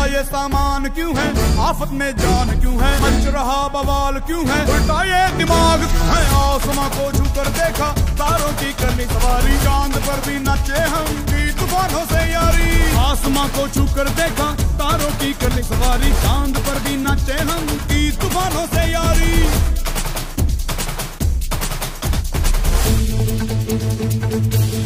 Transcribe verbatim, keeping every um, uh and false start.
ये सामान क्यों है, आफत में जान क्यों है, मच रहा बवाल क्यों है, उल्टा ये दिमाग क्यों है। आसमां को छू कर देखा, तारों की करनी सवारी, चांद पर भी नाचे हम की तूफानों से यारी। आसमां को छू कर देखा, तारों की करनी सवारी, चांद पर भी नाचे हम की तूफानों से यारी।